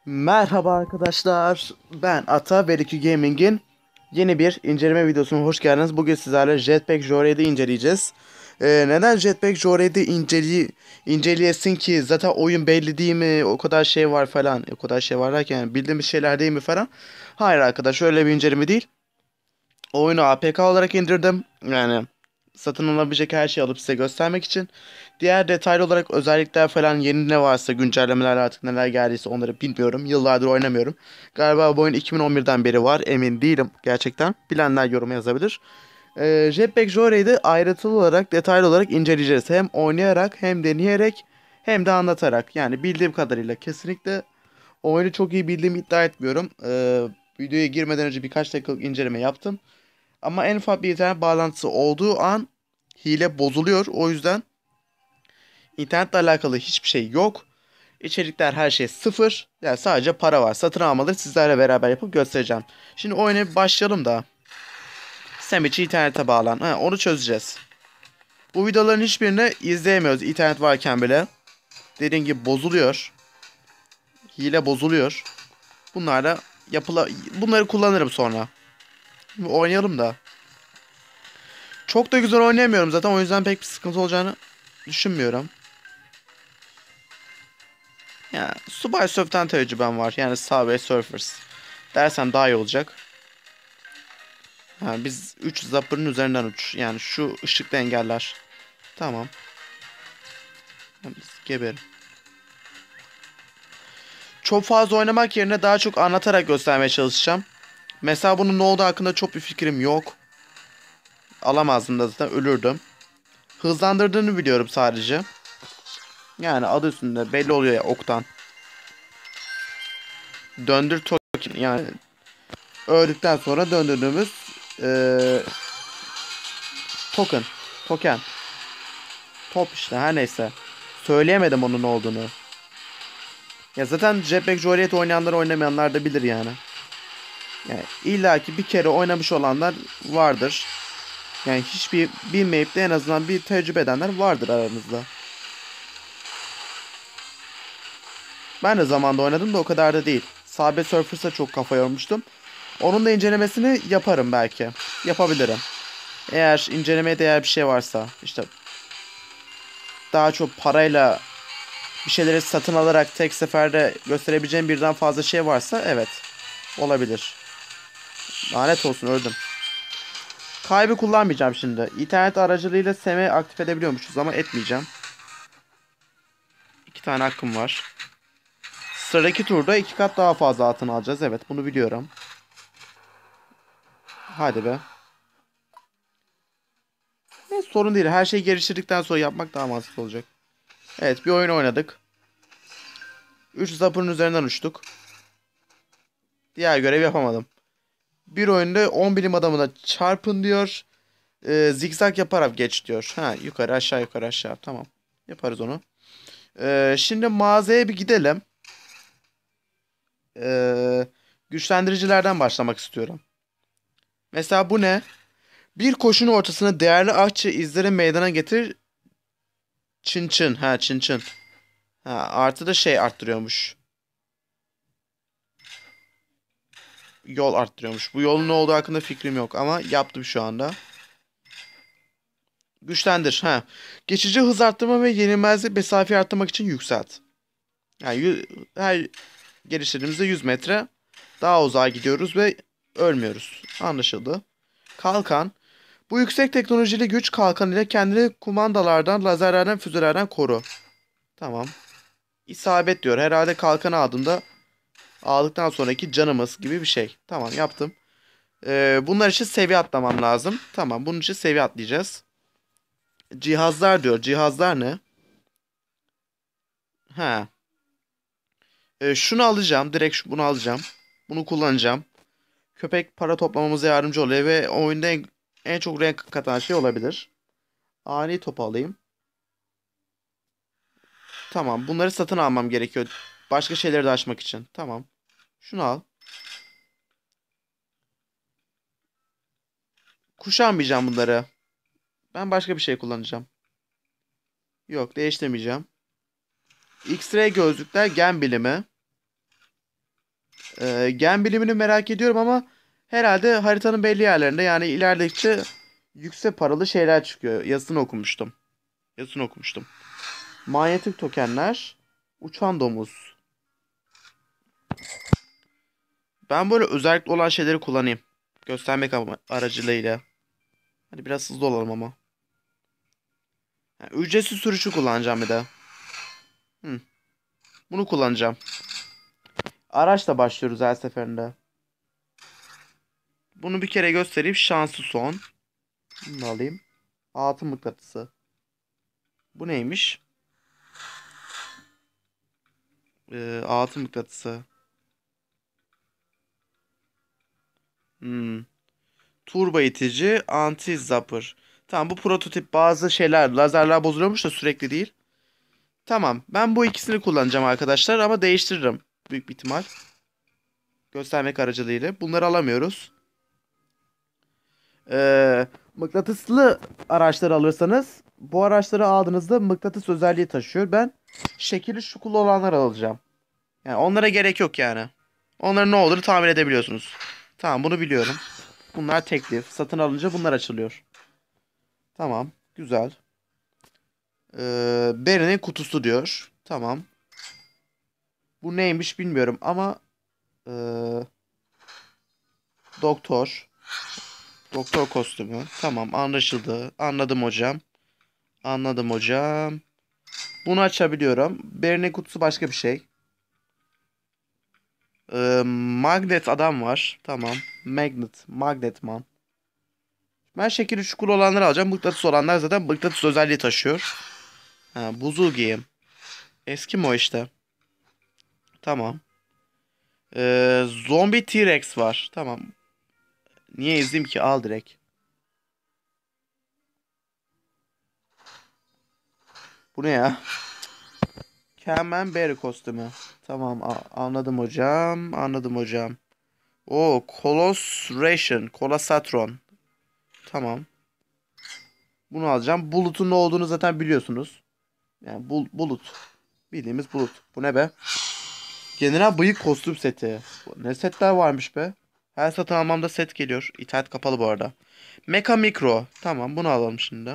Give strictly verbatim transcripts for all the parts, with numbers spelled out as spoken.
Merhaba arkadaşlar. Ben Ata ve iki Gaming'in yeni bir inceleme videosuna hoş geldiniz. Bugün sizlerle Jetpack Joyride'i inceleyeceğiz. Ee, neden Jetpack Joyride'i inceli inceleyesin ki? Zaten oyun belli değil mi? O kadar şey var falan. O kadar şey var derken yani bildiğimiz şeyler değil mi falan. Hayır arkadaş, öyle bir inceleme değil. Oyunu A P K olarak indirdim. Yani satın alabilecek her şeyi alıp size göstermek için. Diğer detaylı olarak özellikler falan, yeni ne varsa, güncellemeler, artık neler geldiyse onları bilmiyorum. Yıllardır oynamıyorum. Galiba bu oyun iki bin on birden beri var. Emin değilim gerçekten. Bilenler yoruma yazabilir. Ee, Jetpack Joyride'i ayrıntılı olarak, detaylı olarak inceleyeceğiz. Hem oynayarak, hem deneyerek, hem de anlatarak. Yani bildiğim kadarıyla kesinlikle oyunu çok iyi bildiğimi iddia etmiyorum. Ee, videoya girmeden önce birkaç dakikalık inceleme yaptım. Ama en ufak bir internet bağlantısı olduğu an hile bozuluyor. O yüzden internetle alakalı hiçbir şey yok. İçerikler, her şey sıfır. Yani sadece para var. Satın almaları sizlerle beraber yapıp göstereceğim. Şimdi oyuna bir başlayalım da. Sen için internete bağlan. Ha, onu çözeceğiz. Bu videoların hiçbirini izleyemiyoruz internet varken bile. Dediğim gibi bozuluyor. Hile bozuluyor. Bunlar da yapıla bunları kullanırım sonra. Şimdi oynayalım da. Çok da güzel oynayamıyorum zaten, o yüzden pek bir sıkıntı olacağını düşünmüyorum. Ya Subway Surf'ten tecrübem var. Yani Subway Surfers dersem daha iyi olacak. Ha, biz üç zapırın üzerinden uç. Yani şu ışıklı engeller. Tamam. Yani biz geberim. Çok fazla oynamak yerine daha çok anlatarak göstermeye çalışacağım. Mesela bunun ne olduğu hakkında çok bir fikrim yok. Alamazdım da zaten, ölürdüm. Hızlandırdığını biliyorum sadece. Yani adı üstünde belli oluyor ya, oktan. Döndür token, yani öldükten sonra döndürdüğümüz eee, token. Token. Top işte, her neyse. Söyleyemedim onun ne olduğunu. Ya zaten Jetpack Joyride oynayanlar oynamayanlar da bilir yani. Yani illaki bir kere oynamış olanlar vardır. Yani hiçbir bilmeyip de en azından bir tecrübe edenler vardır aranızda. Ben de zamanda oynadım da o kadar da değil. Subway Surfers'a çok kafa yormuştum. Onun da incelemesini yaparım belki. Yapabilirim. Eğer incelemeye değer bir şey varsa, işte daha çok parayla bir şeyleri satın alarak tek seferde gösterebileceğim birden fazla şey varsa, evet, olabilir. Lanet olsun, öldüm. Kaybı kullanmayacağım şimdi. İnternet aracılığıyla S M aktif edebiliyormuşuz ama etmeyeceğim. İki tane hakkım var. Sıradaki turda iki kat daha fazla altın alacağız. Evet, bunu biliyorum. Hadi be. Ne, sorun değil. Her şeyi geliştirdikten sonra yapmak daha mantıklı olacak. Evet, bir oyun oynadık. üç zapırın üzerinden uçtuk. Diğer görev yapamadım. Bir oyunda on bilim adamına çarpın diyor. Ee, zigzag yaparak geç diyor. Ha, yukarı aşağı yukarı aşağı. Tamam. Yaparız onu. Ee, şimdi mağazaya bir gidelim. Ee, güçlendiricilerden başlamak istiyorum. Mesela bu ne? Bir koşunun ortasına değerli artçı izleri meydana getir. Çın çın. Ha, çın çın. Ha, artı da şey arttırıyormuş. Yol arttırıyormuş. Bu yolun ne olduğu hakkında fikrim yok ama yaptım şu anda. Güçlendir. Ha. Geçici hız arttırma ve yenilmezlik mesafe arttırmak için yükselt. Yani yü- her geliştirdiğimizde yüz metre daha uzağa gidiyoruz ve ölmüyoruz. Anlaşıldı. Kalkan. Bu yüksek teknolojili güç kalkan ile kendini kumandalardan, lazerlerden, füzelerden koru. Tamam. İsabet diyor. Herhalde kalkanı aldığında aldıktan sonraki canımız gibi bir şey. Tamam, yaptım. Ee, bunlar için seviye atlamam lazım. Tamam, bunun için seviye atlayacağız. Cihazlar diyor. Cihazlar ne? Ha. Ee, şunu alacağım. Direkt şu- bunu alacağım. Bunu kullanacağım. Köpek para toplamamıza yardımcı oluyor ve oyunda en, en çok renk katan şey olabilir. Ani topu alayım. Tamam. Bunları satın almam gerekiyor. Başka şeyleri de açmak için. Tamam. Şunu al. Kuşanmayacağım bunları. Ben başka bir şey kullanacağım. Yok, değiştirmeyeceğim. X-ray gözlükler, gen bilimi. Ee, gen bilimini merak ediyorum ama herhalde haritanın belli yerlerinde, yani ilerledikçe yüksek paralı şeyler çıkıyor. Yazısını okumuştum. Yazısını okumuştum. Manyetik tokenler. Uçan domuz. Ben böyle özellikle olan şeyleri kullanayım. Göstermek ama aracılığıyla. Hadi biraz hızlı olalım ama. Ha, ücretsiz sürüşü kullanacağım bir de. Hı, bunu kullanacağım. Araçla başlıyoruz her seferinde. Bunu bir kere göstereyim. Şansı son. Bunu da alayım. Altın mıknatısı. Bu neymiş? Ee, altın mıknatısı. Hmm. Turbo itici, anti zapper. Tamam, bu prototip, bazı şeyler lazerler bozuluyormuş da sürekli değil. Tamam, ben bu ikisini kullanacağım arkadaşlar ama değiştiririm büyük bir ihtimal. Göstermek aracılığıyla. Bunları alamıyoruz. Ee, Mıknatıslı araçları alırsanız, bu araçları aldığınızda mıknatıs özelliği taşıyor. Ben şekili şukulu olanlar alacağım. Yani onlara gerek yok yani. Onların ne olduğunu tahmin edebiliyorsunuz. Tamam, bunu biliyorum. Bunlar teklif. Satın alınca bunlar açılıyor. Tamam. Güzel. Ee, Barry'nin kutusu diyor. Tamam. Bu neymiş bilmiyorum ama ee, doktor. Doktor kostümü. Tamam, anlaşıldı. Anladım hocam. Anladım hocam. Bunu açabiliyorum. Barry'nin kutusu başka bir şey. Ee, magnet adam var. Tamam. Magnet. Magnetman. Ben şekeri çukur olanları alacağım. Mıknatıs olanlar zaten mıknatıs özelliği taşıyor. Ha, buzul giyim. Eskimo işte. Tamam. Ee, zombi T-Rex var. Tamam. Niye izleyeyim ki? Al direkt. Bu ne ya? Camembert kostümü. Tamam, a- anladım hocam. Anladım hocam. O Colosration. Colosatron. Tamam. Bunu alacağım. Bulut'un ne olduğunu zaten biliyorsunuz. Yani bul bulut. Bildiğimiz bulut. Bu ne be? General bıyık kostüm seti. Ne setler varmış be. Her satın almamda set geliyor. İnternet kapalı bu arada. Mecha Micro. Tamam, bunu alalım şimdi.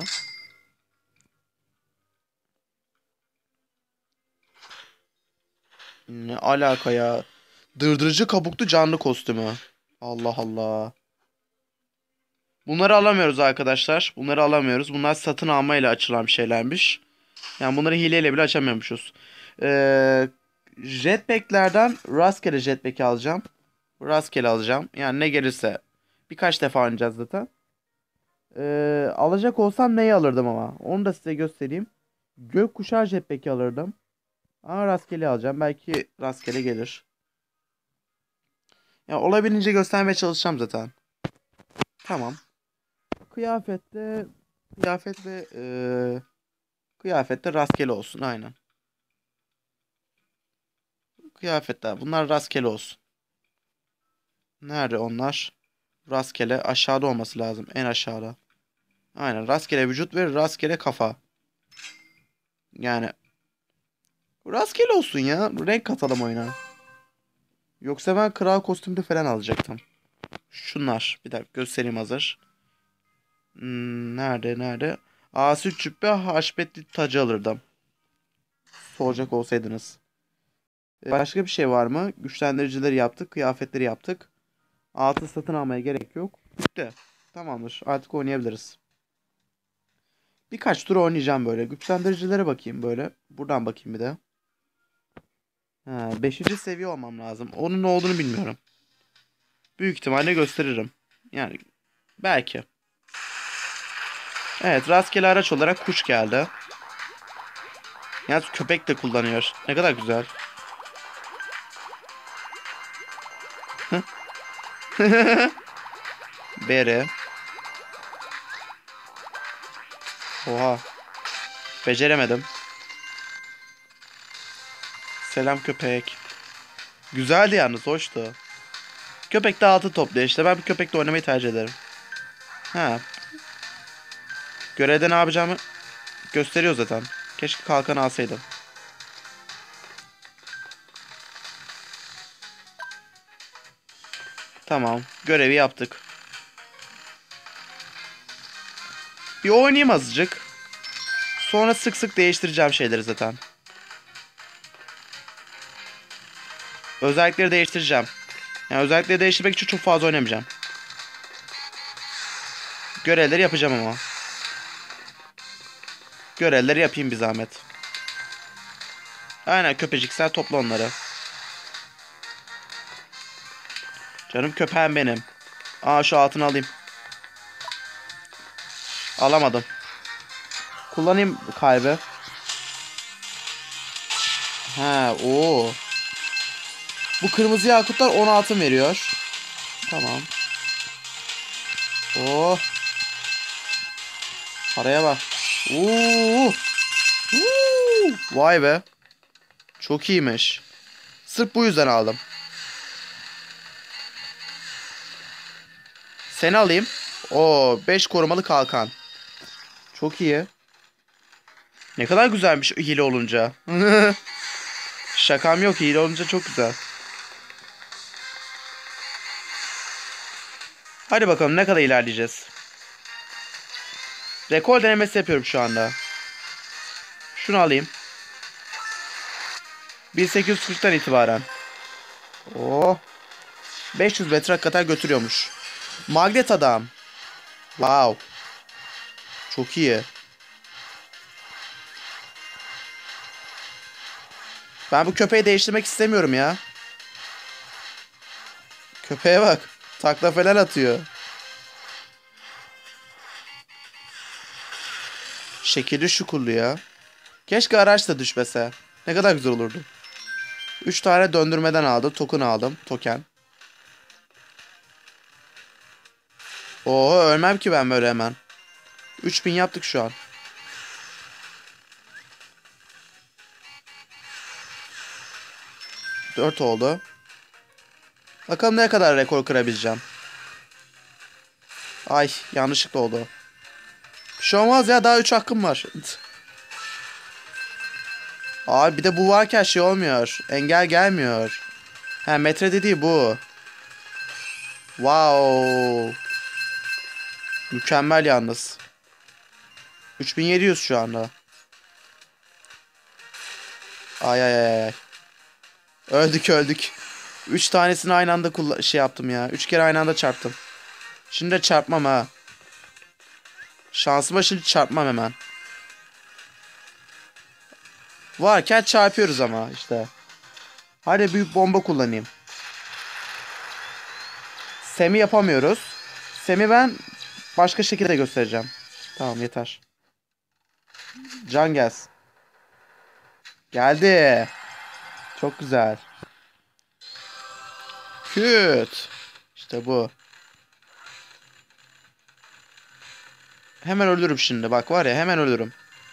Ne alaka ya? Dırdırıcı kabuklu canlı kostümü. Allah Allah. Bunları alamıyoruz arkadaşlar. Bunları alamıyoruz. Bunlar satın almayla açılan şeylermiş. Yani bunları hileyle bile açamıyormuşuz. Ee, Jetpack'lerden rastgele jetpack'i alacağım. Rastgele alacağım. Yani ne gelirse. Birkaç defa oynayacağız zaten. Ee, alacak olsam neyi alırdım ama? Onu da size göstereyim. Gökkuşağı jetpack'i alırdım. Ama rastgele alacağım. Belki rastgele gelir. Ya olabildiğince göstermeye çalışacağım zaten. Tamam. Kıyafette kıyafet ve eee kıyafette rastgele olsun, aynen. Kıyafetler bunlar rastgele olsun. Nerede onlar? Rastgele aşağıda olması lazım. En aşağıda. Aynen, rastgele vücut ve rastgele kafa. Yani rastgele olsun ya. Renk katalım oyuna. Yoksa ben kral kostümlü falan alacaktım. Şunlar. Bir dakika göstereyim hazır. Hmm, nerede nerede? Asi cübbe haşmetli tacı alırdım. Soracak olsaydınız. E, Başka bir şey var mı? Güçlendiricileri yaptık. Kıyafetleri yaptık. Altın satın almaya gerek yok. Bitti. Tamamdır. Artık oynayabiliriz. Birkaç tur oynayacağım böyle. Güçlendiricilere bakayım böyle. Buradan bakayım bir de. Ha, beşinci seviye olmam lazım. Onun ne olduğunu bilmiyorum. Büyük ihtimalle gösteririm. Yani belki. Evet, rastgele araç olarak kuş geldi. Yalnız köpek de kullanıyor. Ne kadar güzel. Bere. Oha. Beceremedim. Selam köpek. Güzeldi yalnız, hoştu. Köpek de altı topluyor işte. Ben bir köpekle oynamayı tercih ederim. Ha. Görevde ne yapacağımı gösteriyor zaten. Keşke kalkan alsaydım. Tamam. Görevi yaptık. Bir oynayayım azıcık. Sonra sık sık değiştireceğim şeyleri zaten. Özellikleri değiştireceğim. Yani özellikleri değiştirmek için çok fazla oynamayacağım. Görevleri yapacağım ama. Görevleri yapayım bir zahmet. Aynen köpeciksel topla onları. Canım köpeğim benim. Aa şu altını alayım. Alamadım. Kullanayım kalbi. Ha, o. Bu kırmızı yakutlar on altın veriyor. Tamam. Oh. Paraya bak. Oo. Oo. Vay be. Çok iyiymiş. Sırf bu yüzden aldım. Seni alayım. Oo, beş korumalı kalkan. Çok iyi. Ne kadar güzelmiş hile olunca. Şakam yok, hile olunca çok güzel. Hadi bakalım ne kadar ilerleyeceğiz. Rekor denemesi yapıyorum şu anda. Şunu alayım. bin sekiz yüz kırktan itibaren. Oh. beş yüz metre kadar götürüyormuş. Magnet adam. Wow. Çok iyi. Ben bu köpeği değiştirmek istemiyorum ya. Köpeğe bak. Takla falan atıyor. Şekeri şukullu ya. Keşke araç da düşmese. Ne kadar güzel olurdu. üç tane döndürmeden aldım. Token aldım. Token. Oo, ölmem ki ben böyle hemen. üç bin yaptık şu an. dört oldu. Bakalım ne kadar rekor kırabileceğim. Ay, yanlışlıkla oldu. Bir şey olmaz ya, daha üç hakkım var. Abi bir de bu varken şey olmuyor. Engel gelmiyor. Ha, metre dediği bu. Wow. Mükemmel yalnız. üç bin yedi yüz şu anda. Ay ay ay ay. Öldük öldük. üç tanesini aynı anda kullan şey yaptım ya. üç kere aynı anda çarptım. Şimdi de çarpmam ha. Şansıma şimdi çarpmam hemen. Varken çarpıyoruz ama işte. Hadi büyük bomba kullanayım. Semi yapamıyoruz. Semi ben başka şekilde göstereceğim. Tamam, yeter. Can gelsin. Geldi. Çok güzel. Küt. İşte bu. Hemen ölürüm şimdi. Bak var ya, hemen ölürüm.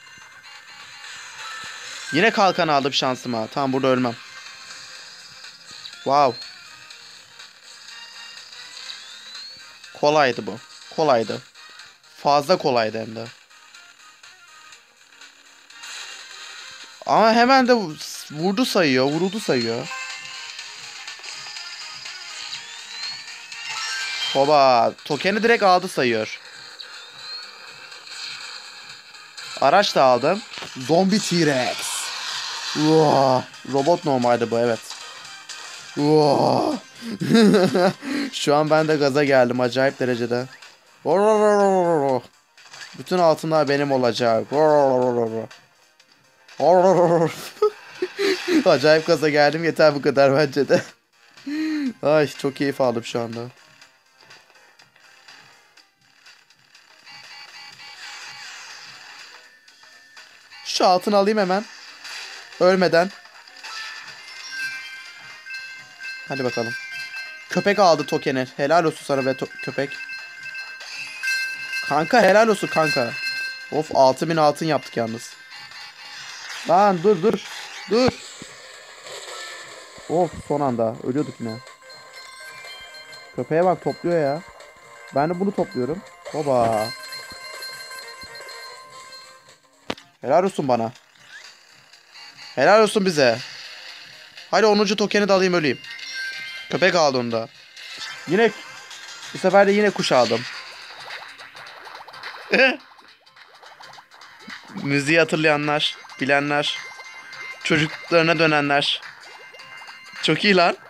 Yine kalkan aldım şansıma. Tamam, burada ölmem. Wow. Kolaydı bu. Kolaydı. Fazla kolaydı hem de. Ama hemen de vurdu sayıyor. Vuruldu sayıyor. Hoba. Tokeni direkt aldı sayıyor. Araç da aldım. Zombi T-Rex. Wow. Robot normalde bu, evet. Wow. Şu an ben de gaza geldim acayip derecede. Bütün altınlar benim olacak. Acayip gaza geldim, yeter bu kadar bence de. Ay, çok keyif aldım şu anda. Şu altını alayım hemen. Ölmeden. Hadi bakalım. Köpek aldı tokeni. Helal olsun sana be köpek. Kanka helal olsun kanka. Of, altı bin altın yaptık yalnız. Lan dur dur. Dur. Of, son anda. Ölüyorduk yine. Köpeğe bak, topluyor ya. Ben de bunu topluyorum. Baba. Helal olsun bana. Helal olsun bize. Hadi onuncu tokeni de alayım, öleyim. Köpek aldı onu da. Yine bu sefer de yine kuş aldım. Müziği hatırlayanlar, bilenler, çocuklarına dönenler. Çok iyi lan.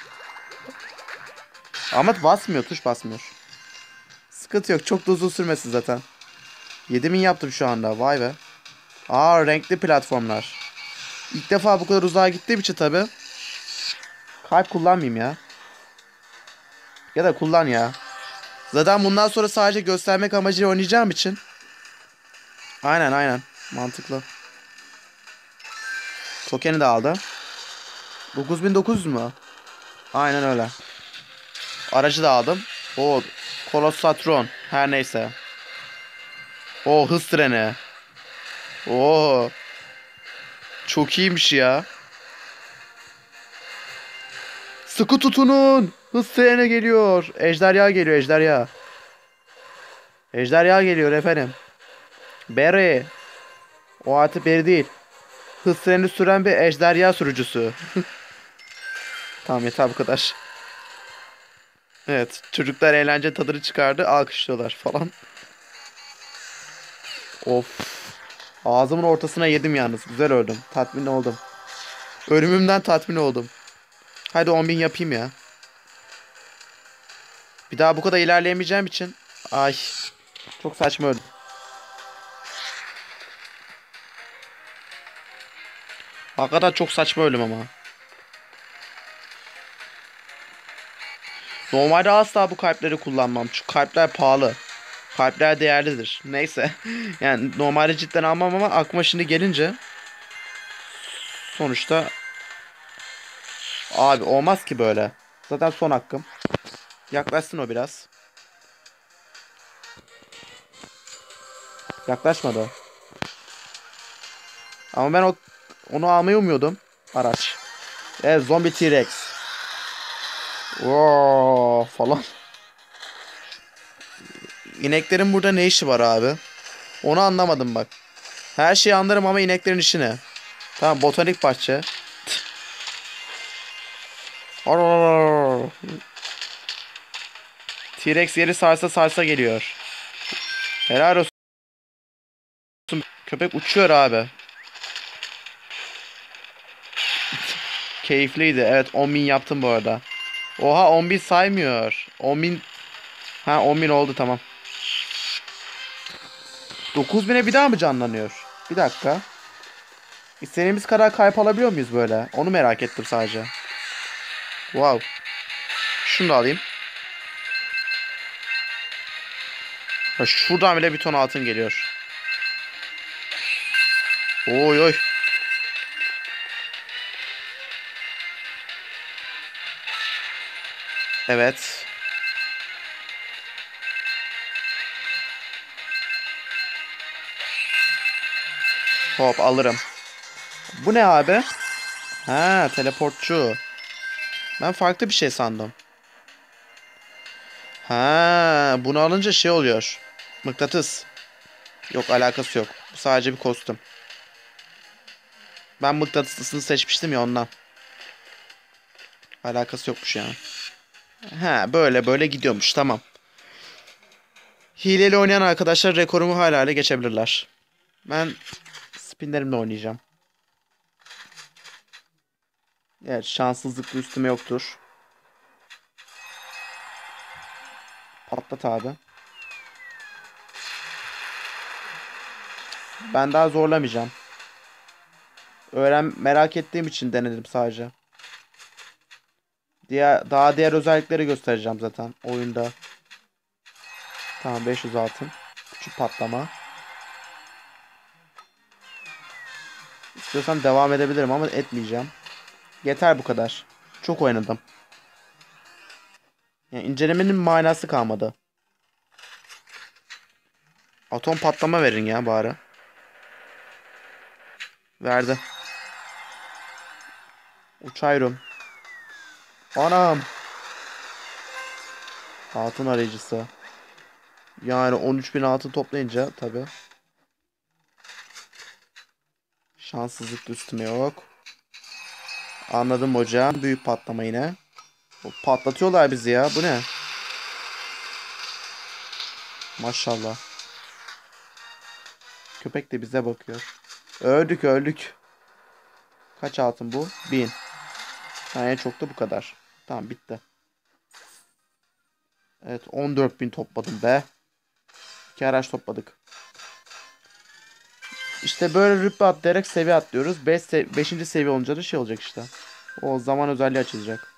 Ama basmıyor, tuş basmıyor. Sıkıntı yok, çok da uzun sürmesin zaten. yedi bin yaptım şu anda, vay be. Aa, renkli platformlar. İlk defa bu kadar uzağa gittiğim için tabi. Kalp kullanmayayım ya. Ya da kullan ya. Zaten bundan sonra sadece göstermek amacıyla oynayacağım için. Aynen aynen. Mantıklı. Tokeni de aldı. dokuz bin dokuz yüz mu? Aynen öyle. Aracı da aldım. O Kolossatron. Her neyse. O hız treni. Oo. Çok iyiymiş ya. Sıkı tutunun. Hız treni geliyor. Ejderha geliyor, ejderha. Ejderha geliyor efendim. Barry. O artık Barry değil. Hız treni süren bir ejderha sürücüsü. Tamam, yeter bu kadar. Evet, çocuklar eğlence tadını çıkardı, alkışlıyorlar falan. Of. Ağzımın ortasına yedim yalnız. Güzel öldüm. Tatmin oldum. Ölümümden tatmin oldum. Hadi on bin yapayım ya. Bir daha bu kadar ilerleyemeyeceğim için. Ay. Çok saçma öldüm. Hakikaten çok saçma öldüm ama. Normalde asla bu kalpleri kullanmam. Çünkü kalpler pahalı. Kalpler değerlidir. Neyse. Yani normalde cidden almam ama aklıma şimdi gelince. Sonuçta. Abi olmaz ki böyle. Zaten son hakkım. Yaklaşsın o biraz. Yaklaşmadı. Ama ben o onu almayı umuyordum. Araç. Evet, zombi T-Rex. Oo, falan. İneklerin burada ne işi var abi? Onu anlamadım bak. Her şeyi anlarım ama ineklerin işi ne? Tamam, botanik bahçe. T-Rex yeri sarsa sarsa geliyor. Helal olsun. Köpek uçuyor abi. Keyifliydi. Evet, on bin yaptım bu arada. Oha, on bin saymıyor. on bin. Ha, on bin oldu, tamam. dokuz bine bir daha mı canlanıyor? Bir dakika. İstediğimiz kadar kalp alabiliyor muyuz böyle? Onu merak ettim sadece. Wow. Şunu da alayım. Ha, şuradan bile bir ton altın geliyor. Oy oy. Evet. Hop, alırım. Bu ne abi? Ha, teleportçu. Ben farklı bir şey sandım. Ha, bunu alınca şey oluyor. Mıknatıs. Yok, alakası yok. Bu sadece bir kostüm. Ben mıknatıslısını seçmiştim ya, ondan. Alakası yokmuş yani. Ha, böyle böyle gidiyormuş, tamam. Hileli oynayan arkadaşlar rekorumu hala hale geçebilirler. Ben spinlerimle oynayacağım. Evet, şanssızlık da üstüme yoktur. Patlat abi. Ben daha zorlamayacağım. Öğren merak ettiğim için denedim sadece. Diğer daha diğer özellikleri göstereceğim zaten oyunda. Tamam, beş yüz altın. Küçük patlama. İstiyorsam devam edebilirim ama etmeyeceğim. Yeter bu kadar. Çok oynadım. Yani incelemenin manası kalmadı. Atom patlama verin ya bari. Verdi. Uçayım. Anam. Altın arayıcısı. Yani on üç bin altın toplayınca tabi. Şanssızlık da üstüme yok. Anladım hocam. Büyük patlama yine. O patlatıyorlar bizi ya. Bu ne? Maşallah. Köpek de bize bakıyor. Öldük öldük. Kaç altın bu? Bin. Ha, en çok da bu kadar. Tamam bitti. Evet on dört bin topladım be. İki araç topladık. İşte böyle rütbe atlayarak seviye atlıyoruz. beş se beşinci seviye olunca da şey olacak işte. O zaman özelliği açılacak.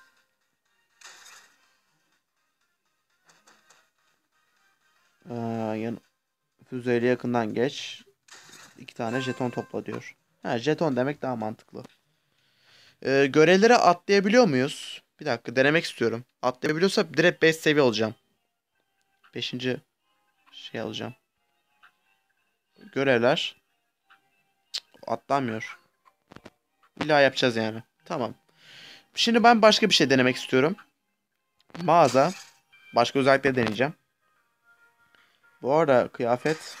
Ee, yan füzeyle yakından geç. İki tane jeton topla diyor. Ha, jeton demek daha mantıklı. Ee, görevlere atlayabiliyor muyuz? Bir dakika denemek istiyorum. Atlayabiliyorsa direkt beş seviye olacağım. Beşinci şey alacağım. Görevler. Atlamıyor. İlla yapacağız yani. Tamam. Şimdi ben başka bir şey denemek istiyorum. Mağaza. Başka özellikle deneyeceğim. Bu arada kıyafet.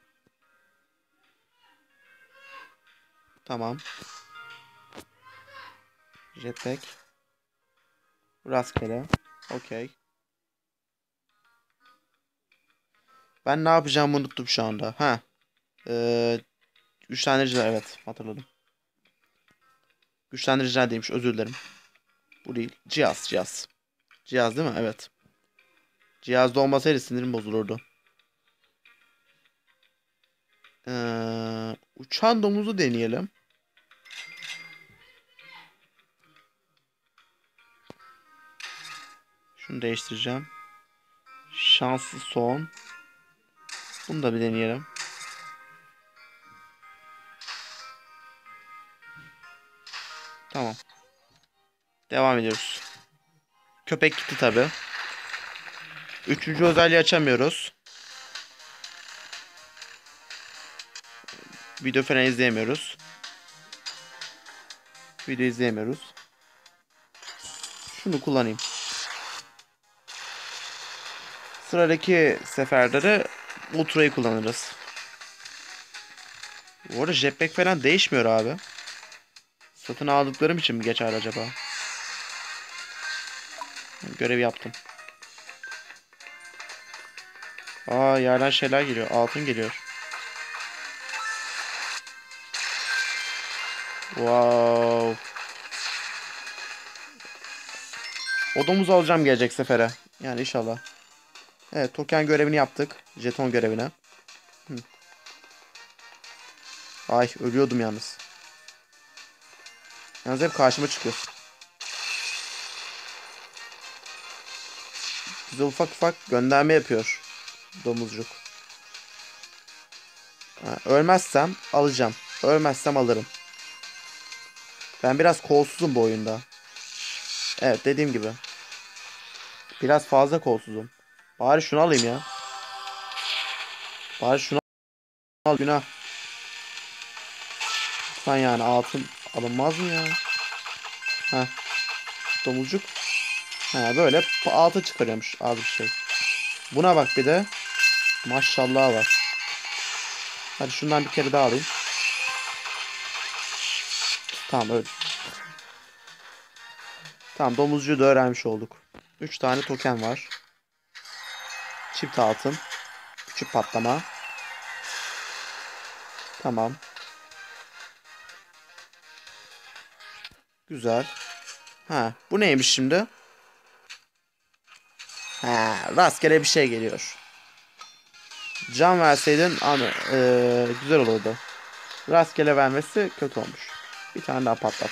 Tamam. Jetpack. Rastgele. Okey. Ben ne yapacağımı unuttum şu anda. Ha. Ee, güçlendiriciler evet hatırladım. Güçlendiriciler değilmiş özür dilerim. Bu değil. Cihaz cihaz. Cihaz değil mi? Evet. Cihazda olmasaydı sinirim bozulurdu. Ee, uçan domuzu deneyelim. Şunu değiştireceğim. Şanslı son. Bunu da bir deneyelim. Tamam. Devam ediyoruz. Köpek gitti tabi. Üçüncü özelliği açamıyoruz. Video falan izleyemiyoruz. Video izleyemiyoruz. Şunu kullanayım. Sıradaki seferde de Ultra'yı kullanırız. Bu arada jetpack falan değişmiyor abi. Satın aldıklarım için mi geçer acaba? Görev yaptım. Aa yerden şeyler geliyor. Altın geliyor. Wow. O domuzu alacağım gelecek sefere. Yani inşallah. Evet token görevini yaptık. Jeton görevine. Hı. Ay ölüyordum yalnız. Yalnız hep karşıma çıkıyor. Bize ufak ufak gönderme yapıyor. Domuzcuk. Ha, ölmezsem alacağım. Ölmezsem alırım. Ben biraz kolsuzum bu oyunda. Evet dediğim gibi. Biraz fazla kolsuzum. Bari şunu alayım ya. Bari şunu al günah. Lütfen yani altın alınmaz mı ya? Heh. Domuzcuk. Ha böyle altın çıkarıyormuş az bir şey. Buna bak bir de. Maşallah var. Hadi şundan bir kere daha alayım. Tamam öyle. Tamam domuzcuğu da öğrenmiş olduk. üç tane token var. Çift altın. Küçük patlama. Tamam. Güzel. Ha, bu neymiş şimdi? Ha, rastgele bir şey geliyor. Can verseydin ama ee, güzel olurdu. Rastgele vermesi kötü olmuş. Bir tane daha patlat.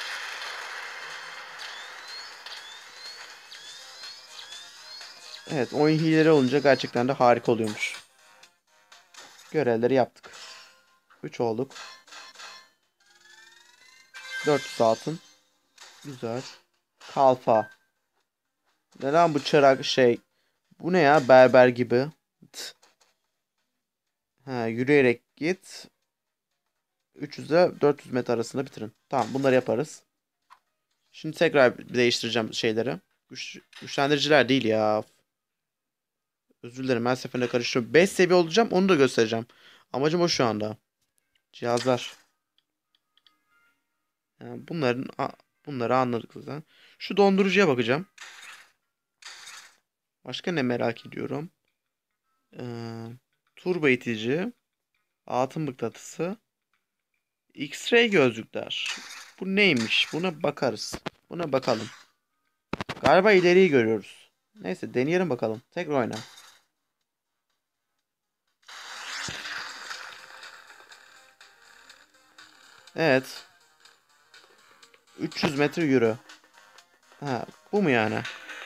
Evet, oyun hileleri olunca gerçekten de harika oluyormuş. Görevleri yaptık. üç olduk. dört yüz altın. Güzel. Kalfa. Neden bu çırak şey? Bu ne ya berber gibi? Tıt. Ha, yürüyerek git. üç yüz ile dört yüz metre arasında bitirin. Tamam bunları yaparız. Şimdi tekrar bir değiştireceğim şeyleri. Güç, güçlendiriciler değil ya. Özür dilerim her seferinde karıştırıyorum. beş seviye olacağım onu da göstereceğim. Amacım o şu anda. Cihazlar. Yani bunların bunları anladık zaten. Şu dondurucuya bakacağım. Başka ne merak ediyorum? Ee, turbo itici. Altın mıknatısı. X-ray gözlükler. Bu neymiş? Buna bakarız. Buna bakalım. Galiba ileriyi görüyoruz. Neyse deneyelim bakalım. Tekrar oyna. Evet. üç yüz metre yürü. Ha, bu mu yani?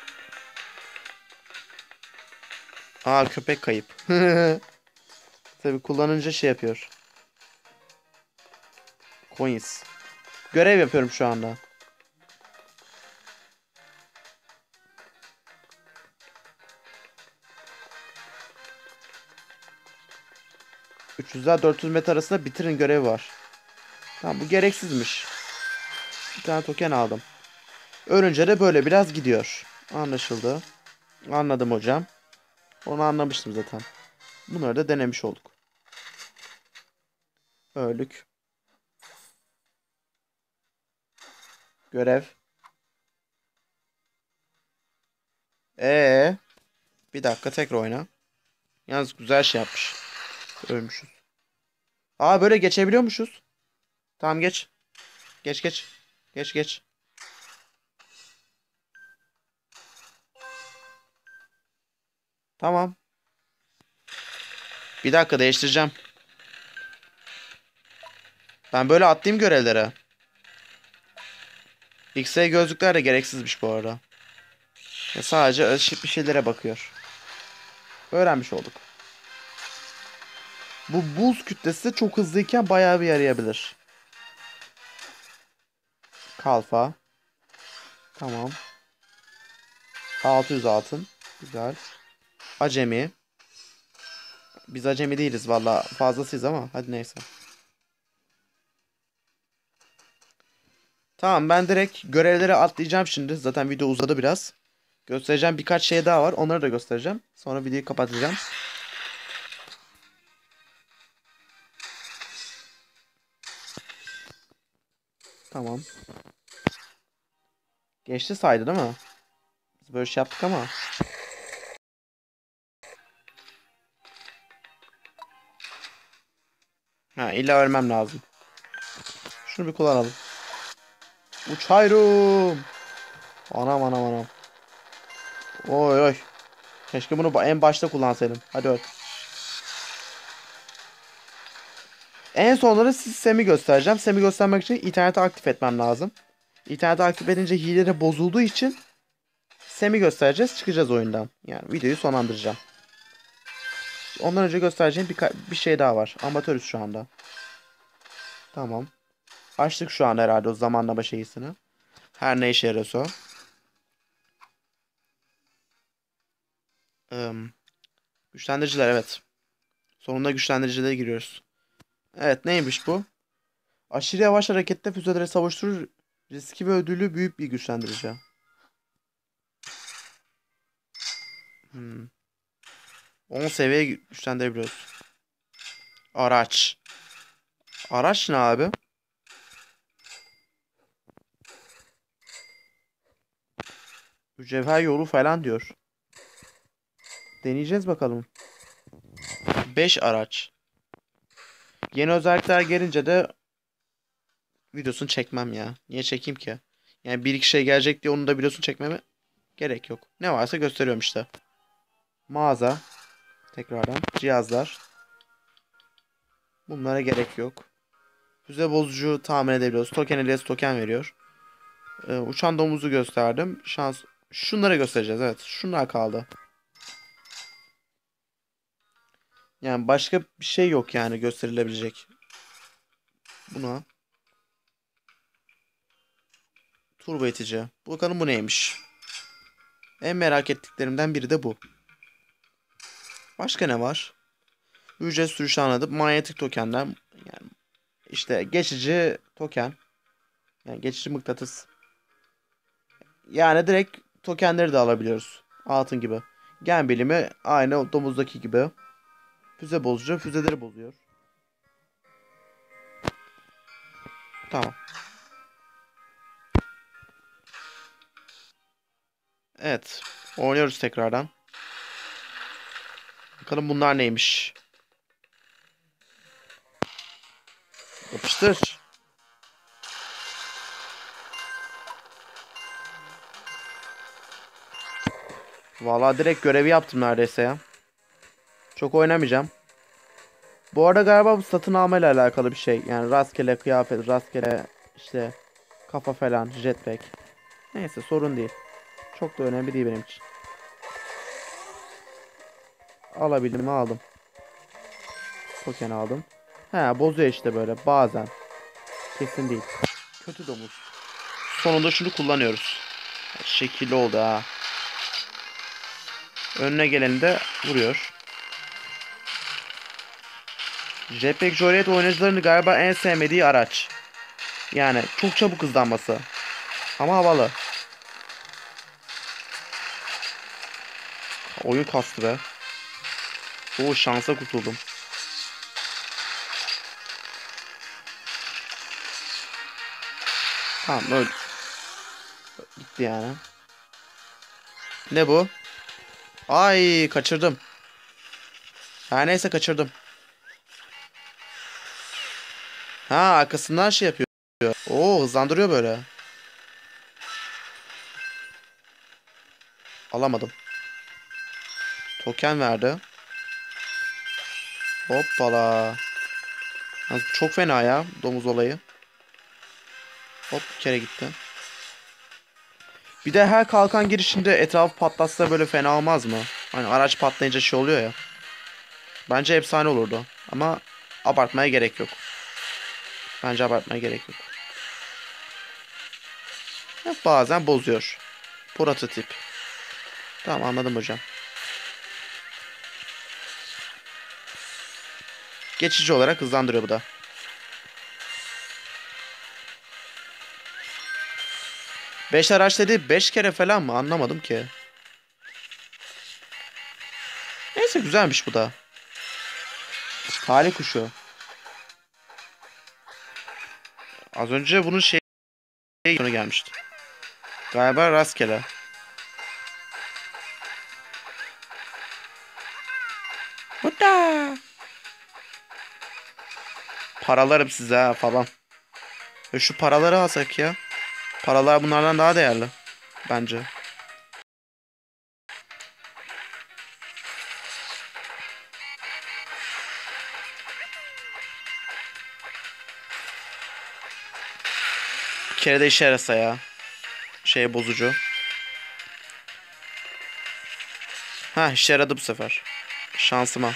Aa, köpek kayıp. Tabii kullanınca şey yapıyor. Coins. Görev yapıyorum şu anda. üç yüzler dört yüz metre arasında bitirin görevi var. Tamam, bu gereksizmiş. Bir tane token aldım. Ölünce de böyle biraz gidiyor. Anlaşıldı. Anladım hocam. Onu anlamıştım zaten. Bunları da denemiş olduk. Öldük. Görev. Ee, bir dakika tekrar oyna. Yalnız güzel şey yapmış. Ölmüşüz. Aa, böyle geçebiliyormuşuz. Tamam, geç. Geç geç. Geç geç. Tamam. Bir dakika değiştireceğim. Ben böyle atlayayım görevlere. X-ray gözlükler de gereksizmiş bu arada. Ya sadece ölçüp bir şeylere bakıyor. Öğrenmiş olduk. Bu buz kütlesi çok hızlıyken bayağı bir yarayabilir. Kalfa. Tamam. altı yüz altın. Güzel. Acemi. Biz acemi değiliz valla. Fazlasıyız ama. Hadi neyse. Tamam, ben direkt görevlere atlayacağım şimdi. Zaten video uzadı biraz. Göstereceğim birkaç şey daha var. Onları da göstereceğim. Sonra videoyu kapatacağım. Tamam. Geçti saydı değil mi? Biz böyle şey yaptık ama. Ha, illa ölmem lazım. Şunu bir kullanalım. Uçayrum. Anam anam anam. Oy oy. Keşke bunu ba- en başta kullansaydım. Hadi öl. En sonları siz Sam'i göstereceğim. Sam'i göstermek için interneti aktif etmem lazım. İnterneti aktif edince hileleri bozulduğu için Sam'i göstereceğiz. Çıkacağız oyundan. Yani videoyu sonlandıracağım. Ondan önce göstereceğim bir, bir şey daha var. Amatörüz şu anda. Tamam. Açtık şu an herhalde o zamanlama şeysini. Her ne işe yarıyorsa o. Ee, güçlendiriciler, evet. Sonunda güçlendiricilere giriyoruz. Evet, neymiş bu? Aşırı yavaş harekette füzeleri savuşturur. Riski ve ödülü büyük bir güçlendirici. Hmm. on seviye güçlendirebiliyoruz. Araç. Araç ne abi? Mücevher yolu falan diyor. Deneyeceğiz bakalım. beş araç. Yeni özellikler gelince de videosunu çekmem ya. Niye çekeyim ki? Yani bir iki şey gelecek diye onun da videosunu çekmeme gerek yok. Ne varsa gösteriyorum işte. Mağaza. Tekrardan. Cihazlar. Bunlara gerek yok. Füze bozucu tahmin edebiliyoruz. Token elias token veriyor. Ee, uçan domuzu gösterdim. Şans. Şunları göstereceğiz, evet. Şunlar kaldı. Yani başka bir şey yok yani gösterilebilecek. Buna. Turbo itici. Bakalım bu neymiş. En merak ettiklerimden biri de bu. Başka ne var? Ücret sürüşü anladım. Manyetik tokenden. Yani işte geçici token. Yani geçici mıknatıs. Yani direkt tokenleri de alabiliyoruz. Altın gibi. Gen bilimi aynı domuzdaki gibi. Füze bozucu füzeleri bozuyor. Tamam. Evet. Oynuyoruz tekrardan. Bakalım bunlar neymiş. Yapıştır. Vallahi direkt görevi yaptım neredeyse ya. Çok oynamayacağım. Bu arada galiba bu satın alma ile alakalı bir şey. Yani rastgele kıyafet, rastgele işte kafa falan, jetpack. Neyse sorun değil. Çok da önemli değil benim için. Alabildim mi aldım. Token aldım. He bozuyor işte böyle bazen. Kesin değil. Kötü domuz. Sonunda şunu kullanıyoruz. Şekilli oldu ha. Önüne geleni de vuruyor. Jetpack Joyride oyuncularının galiba en sevmediği araç. Yani çok çabuk hızlanması. Ama havalı. Oyun kastı be. Oo şansa kurtuldum. Tamam öldü. Gitti yani. Ne bu? Ay kaçırdım. Her neyse kaçırdım. Ha arkasından şey yapıyor. Oo hızlandırıyor böyle. Alamadım. Token verdi. Hoppala. Yalnız çok fena ya domuz olayı. Hop bir kere gitti. Bir de her kalkan girişinde etrafı patlatsa böyle fena olmaz mı? Hani araç patlayınca şey oluyor ya. Bence efsane olurdu. Ama abartmaya gerek yok. Bence abartmaya gerek yok. Ya bazen bozuyor. Prototip. Tamam anladım hocam. Geçici olarak hızlandırıyor bu da. Beş araç dedi beş kere falan mı? Anlamadım ki. Neyse güzelmiş bu da. Talih kuşu. Az önce bunun şey gelmişti. Galiba rastgele. Hoppa. Paralarım size ha falan. E şu paraları alsak ya. Paralar bunlardan daha değerli. Bence. Bir kere de işe yarasa ya. Şey bozucu. Ha işe yaradı bu sefer. Şansıma.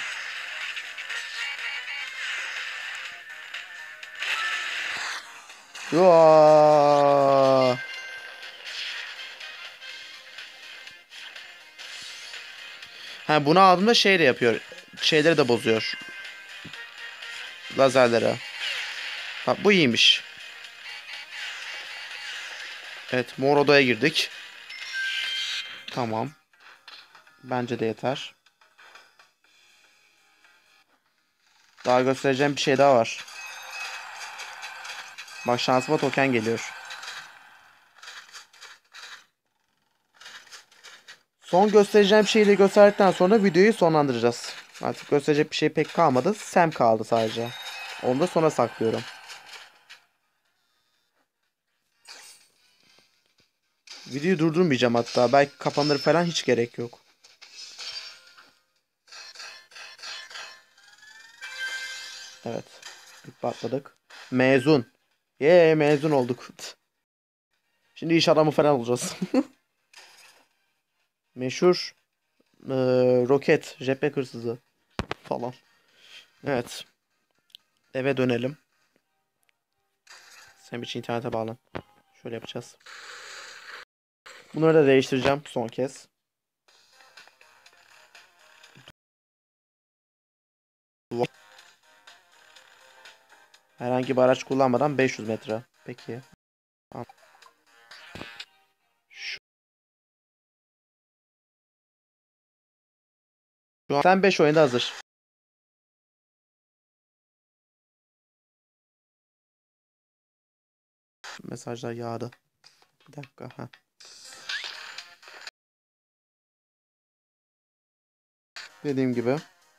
Yoo. Ha bunu aldığımda şey de yapıyor. Şeyleri de bozuyor. Lazerlere. Ha bu iyiymiş. Evet mor odaya girdik. Tamam. Bence de yeter. Daha göstereceğim bir şey daha var. Bak şansıma token geliyor. Son göstereceğim şeyi de gösterdikten sonra videoyu sonlandıracağız. Artık gösterecek bir şey pek kalmadı. Sam kaldı sadece. Onu da sona saklıyorum. Videoyu durdurmayacağım hatta. Belki kapanır falan hiç gerek yok. Evet. İlk patladık. Mezun. Yee mezun olduk. Şimdi iş adamı falan olacağız. Meşhur eee, roket. Jetpack hırsızı falan. Evet. Eve dönelim. Sen için internete bağlan. Şöyle yapacağız. Bunları da değiştireceğim son kez. Herhangi bir araç kullanmadan beş yüz metre. Peki. Tamam. Şu an sen beş oyunda hazır. Mesajlar yağdı. Bir dakika. Heh. Dediğim gibi.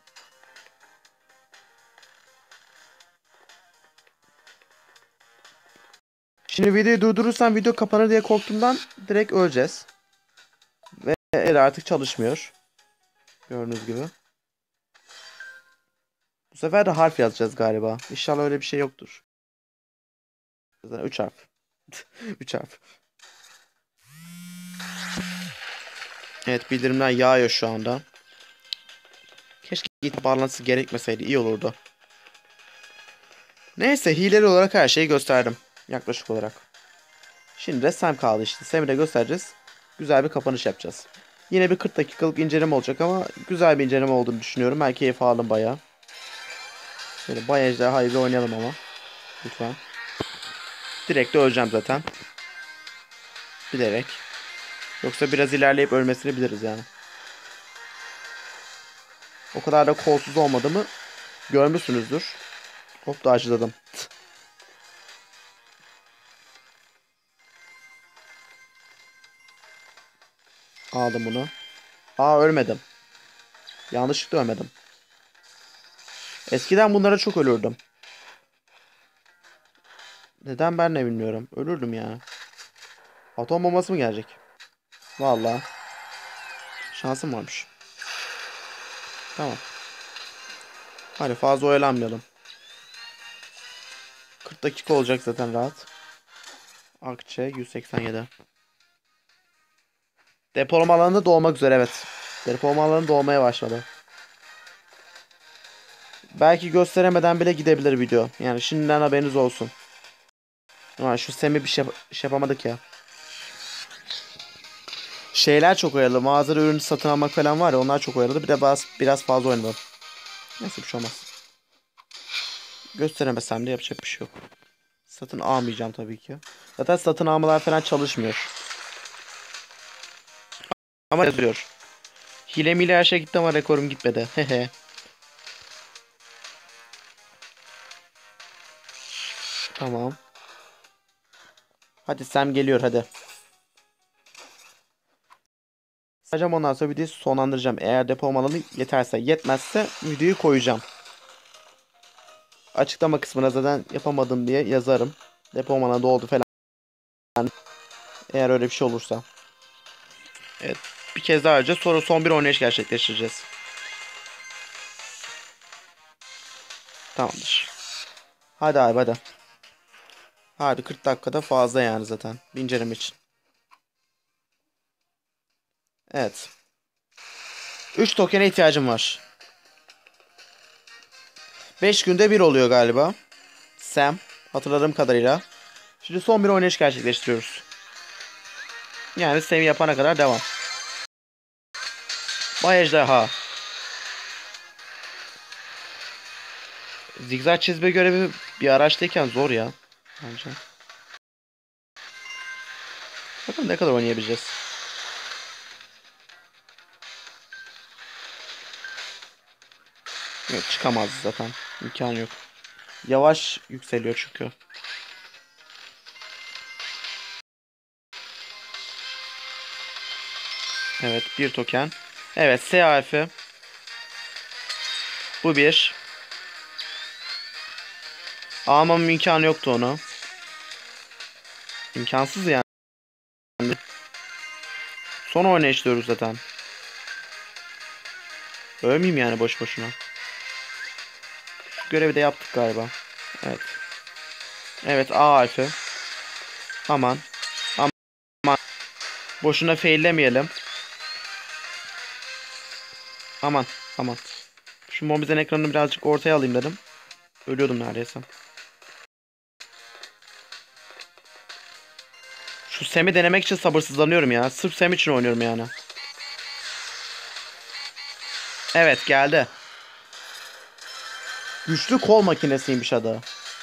Şimdi videoyu durdurursam video kapanır diye korktuğumdan direkt öleceğiz. Ve el artık çalışmıyor. Gördüğünüz gibi. Bu sefer de harf yazacağız galiba. İnşallah öyle bir şey yoktur. Zaten üç harf. üç harf. Evet, bildirimler yağıyor şu anda. Keşke git bağlantısı gerekmeseydi, iyi olurdu. Neyse, hileli olarak her şeyi gösterdim. Yaklaşık olarak. Şimdi de Sam kaldı işte. Sam'i de göstereceğiz. Güzel bir kapanış yapacağız. Yine bir kırk dakikalık inceleme olacak ama güzel bir inceleme olduğunu düşünüyorum. Ben keyif aldım bayağı. Şöyle bayağı ejderhayı bir oynayalım ama. Lütfen. Direkt de öleceğim zaten. Bilerek. Yoksa biraz ilerleyip ölmesini biliriz yani. O kadar da kolsuz olmadığımı görmüşsünüzdür. Hop da acıladım. Aldım bunu. Aa, ölmedim. Yanlışlıkla ölmedim. Eskiden bunlara çok ölürdüm. Neden ben ne bilmiyorum. Ölürdüm yani. Atom bombası mı gelecek? Vallahi. Şansım varmış. Tamam. Hadi fazla oyalanmayalım. kırk dakika olacak zaten rahat. Akçe yüz seksen yedi. Depolama alanında dolmak üzere, evet. Depolama alanı dolmaya başladı. Belki gösteremeden bile gidebilir video. Yani şimdiden haberiniz olsun. Ama şu Sem'i bir şey, şey yapamadık ya. Şeyler çok oyaladı. Mağazada ürünü satın almak falan var ya, onlar çok oyaladı. Bir de biraz, biraz fazla oynadım. Neyse, bir şey olmaz. Gösteremesem de yapacak bir şey yok. Satın almayacağım tabii ki. Zaten satın almalar falan çalışmıyor. Ama yazıyor. Hile mile her şey gitti ama rekorum gitmedi. Hehe. Tamam. Hadi Sam geliyor hadi. Sadece ondan sonra videoyu sonlandıracağım. Eğer depolama alanı yeterse. Yetmezse videoyu koyacağım. Açıklama kısmına zaten yapamadım diye yazarım. Depolama alanı doldu falan. Eğer öyle bir şey olursa. Evet. Bir kez daha önce sonra son bir oynayış gerçekleştireceğiz. Tamamdır. Hadi abi hadi. Hadi, kırk dakikada fazla yani zaten. Bir inceleme için. Evet. üç tokene ihtiyacım var. beş günde bir oluyor galiba. Sam. Hatırladığım kadarıyla. Şimdi son bir oynayış gerçekleştiriyoruz. Yani Sam'i yapana kadar devam. Vay ejderha. Zigzag çizme görevi bir araçtayken zor ya. Bence. Bakalım ne kadar oynayabileceğiz. Yok, çıkamaz zaten. İmkan yok. Yavaş yükseliyor çünkü. Evet, bir token. Evet, S harfi. Bu bir. Almamın imkanı yoktu onu. İmkansız yani. Son oynayış diyoruz zaten. Ölmeyeyim yani boş boşuna. Görevi de yaptık galiba. Evet. Evet, A harfi. Aman. Aman. Boşuna faillemeyelim. Aman. Aman. Şu Mobizen ekranını birazcık ortaya alayım dedim. Ölüyordum neredeyse. Şu Sam'i denemek için sabırsızlanıyorum ya. Sırf Sam için oynuyorum yani. Evet, geldi. Güçlü kol makinesiymiş adı.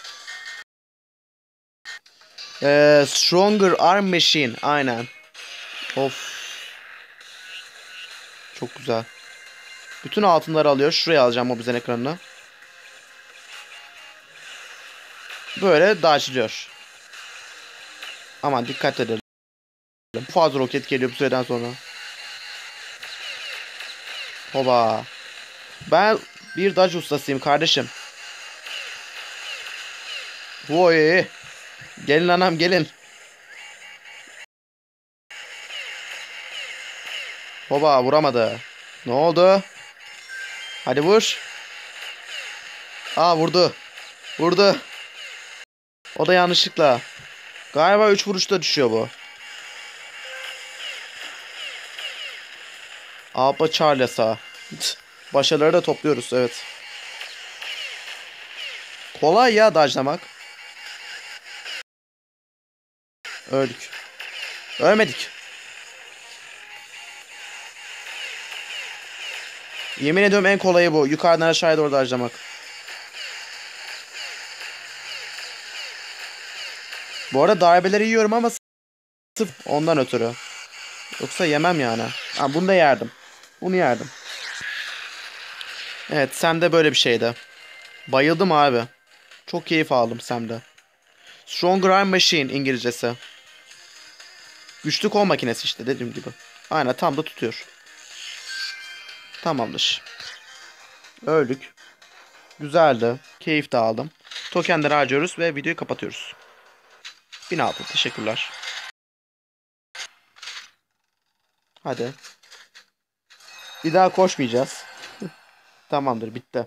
Ee, Stronger Arm Machine. Aynen. Of. Çok güzel. Bütün altınları alıyor. Şuraya alacağım Mobizen ekranını. Böyle dağıtılıyor. Aman dikkat edelim. Fazla roket geliyor bu süreden sonra. Hoba. Ben bir dodge ustasıyım kardeşim. Oy. Gelin anam gelin. Hoba vuramadı. Ne oldu? Hadi vur. Aa vurdu. Vurdu. O da yanlışlıkla. Galiba üç vuruşta düşüyor bu. Abba Charles'a. Başarıları da topluyoruz evet. Kolay ya dodge'lamak. Öldük. Ölmedik. Yemin ediyorum en kolayı bu. Yukarıdan aşağıya doğru dodge'lamak. Bu arada darbeleri yiyorum ama sırf ondan ötürü. Yoksa yemem yani. Ha, bunu da yerdim. Bunu yerdim. Evet Sam'de böyle bir şeydi. Bayıldım abi. Çok keyif aldım Sam'de. Strong Iron Machine İngilizcesi. Güçlü kol makinesi işte dediğim gibi. Aynen tam da tutuyor. Tamamdır. Öldük. Güzeldi. Keyif de aldım. Tokenleri harcıyoruz ve videoyu kapatıyoruz. bin altı teşekkürler. Hadi. Bir daha koşmayacağız. Tamamdır bitti.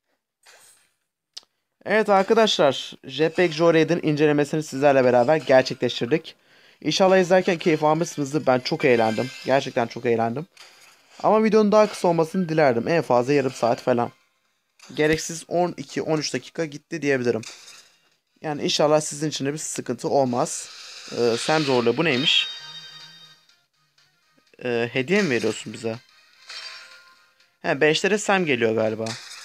Evet arkadaşlar. Jetpack Joyride'in incelemesini sizlerle beraber gerçekleştirdik. İnşallah izlerken keyif almışsınızdır. Ben çok eğlendim. Gerçekten çok eğlendim. Ama videonun daha kısa olmasını dilerdim. En fazla yarım saat falan. Gereksiz on iki on üç dakika gitti diyebilirim. Yani inşallah sizin için de bir sıkıntı olmaz. Ee, Sam zorluğu bu neymiş? Ee, hediye mi veriyorsun bize? He beşlere Sam geliyor galiba.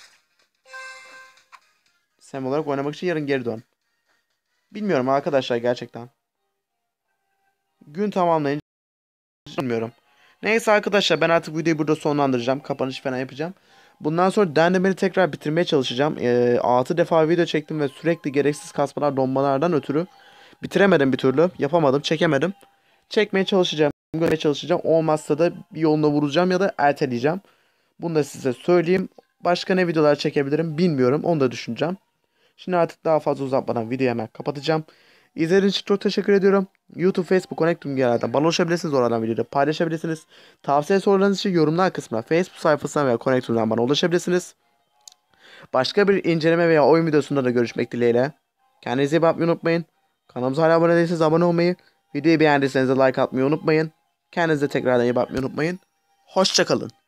Sam olarak oynamak için yarın geri dön. Bilmiyorum arkadaşlar gerçekten. Gün tamamlayınca bilmiyorum. Neyse arkadaşlar ben artık videoyu burada sonlandıracağım. Kapanış falan yapacağım. Bundan sonra denemeni tekrar bitirmeye çalışacağım. Ee, altı defa video çektim ve sürekli gereksiz kasmalar donmalardan ötürü bitiremedim bir türlü. Yapamadım, çekemedim. Çekmeye çalışacağım, görmeye çalışacağım. Olmazsa da bir yoluna vuracağım ya da erteleyeceğim. Bunu da size söyleyeyim. Başka ne videolar çekebilirim bilmiyorum. Onu da düşüneceğim. Şimdi artık daha fazla uzatmadan videoyu hemen kapatacağım. İzlediğiniz için çok teşekkür ediyorum. YouTube, Facebook, Connectum yerlerden bana ulaşabilirsiniz. Oradan videoyu paylaşabilirsiniz. Tavsiye sorularınız için yorumlar kısmına Facebook sayfasından veya Connectum'dan bana ulaşabilirsiniz. Başka bir inceleme veya oyun videosunda da görüşmek dileğiyle. Kendinize iyi bakmayı unutmayın. Kanalımıza hala abone değilseniz abone olmayı, videoyu beğendiyseniz de like atmayı unutmayın. Kendinize tekrardan iyi bakmayı unutmayın. Hoşçakalın.